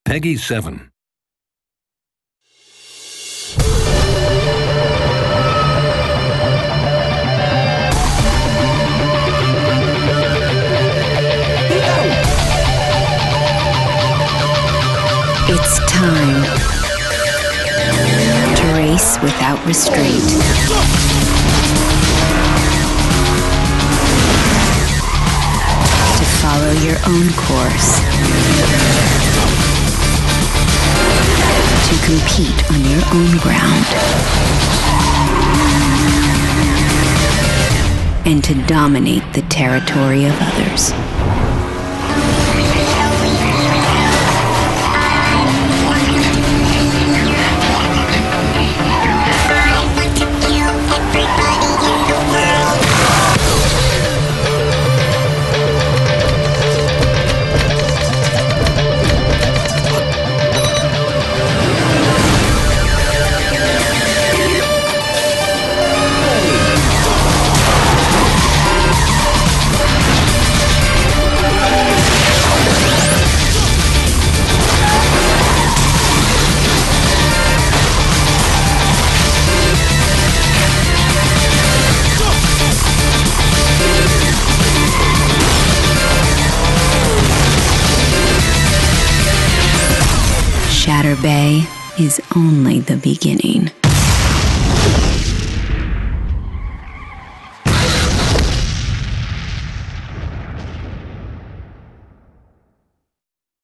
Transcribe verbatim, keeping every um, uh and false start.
Peggy seven. It's time to race without restraint. To follow your own course. To compete on your own ground. And to dominate the territory of others. Shatter Bay is only the beginning.